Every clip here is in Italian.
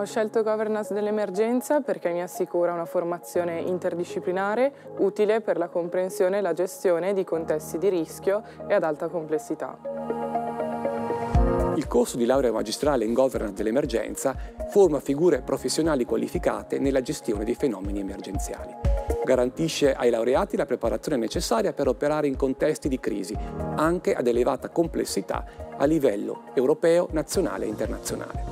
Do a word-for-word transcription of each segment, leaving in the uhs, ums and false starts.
scelto Governance dell'emergenza perché mi assicura una formazione interdisciplinare utile per la comprensione e la gestione di contesti di rischio e ad alta complessità. Il corso di laurea magistrale in Governance dell'emergenza forma figure professionali qualificate nella gestione dei fenomeni emergenziali. Garantisce ai laureati la preparazione necessaria per operare in contesti di crisi, anche ad elevata complessità a livello europeo, nazionale e internazionale.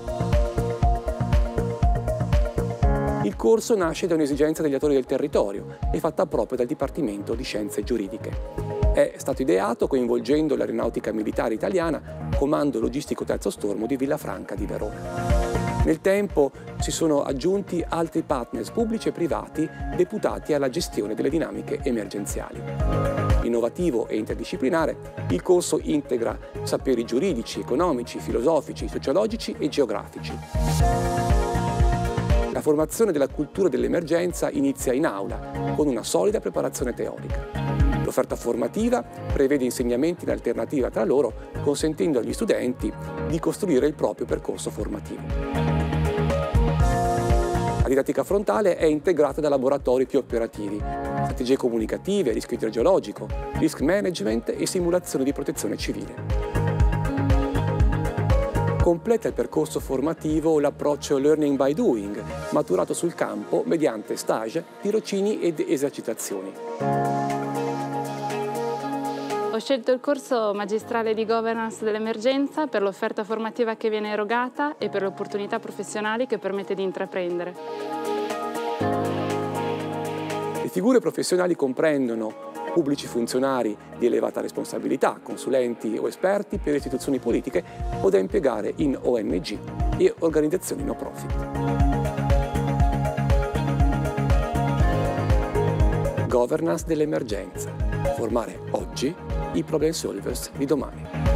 Il corso nasce da un'esigenza degli attori del territorio e fatta proprio dal Dipartimento di Scienze Giuridiche. È stato ideato coinvolgendo l'Aeronautica Militare Italiana, Comando Logistico Terzo Stormo di Villafranca di Verona. Nel tempo si sono aggiunti altri partners pubblici e privati deputati alla gestione delle dinamiche emergenziali. Innovativo e interdisciplinare, il corso integra saperi giuridici, economici, filosofici, sociologici e geografici. La formazione della cultura dell'emergenza inizia in aula, con una solida preparazione teorica. L'offerta formativa prevede insegnamenti in alternativa tra loro, consentendo agli studenti di costruire il proprio percorso formativo. La didattica frontale è integrata da laboratori più operativi, strategie comunicative, rischio idrogeologico, risk management e simulazione di protezione civile. Completa il percorso formativo l'approccio Learning by Doing, maturato sul campo mediante stage, tirocini ed esercitazioni. Ho scelto il corso magistrale di Governance dell'emergenza per l'offerta formativa che viene erogata e per le opportunità professionali che permette di intraprendere. Le figure professionali comprendono pubblici funzionari di elevata responsabilità, consulenti o esperti per istituzioni politiche o da impiegare in O N G e organizzazioni no profit. Governance dell'emergenza. Formare oggi i problem solvers di domani.